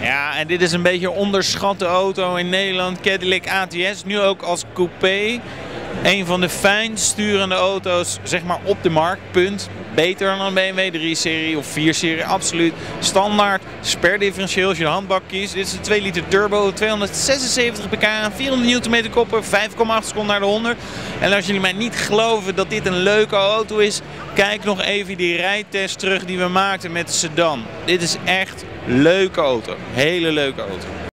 Ja, en dit is een beetje een onderschatte auto in Nederland. Cadillac ATS, nu ook als coupé. Een van de fijnst sturende auto's, zeg maar, op de markt, punt. Beter dan een BMW 3-serie of 4-serie, absoluut. Standaard, sperdifferentieel als je de handbak kiest. Dit is een 2 liter turbo, 276 pk, 400 Nm koppen, 5,8 seconden naar de 100. En als jullie mij niet geloven dat dit een leuke auto is, kijk nog even die rijtest terug die we maakten met de sedan. Dit is echt een leuke auto, hele leuke auto.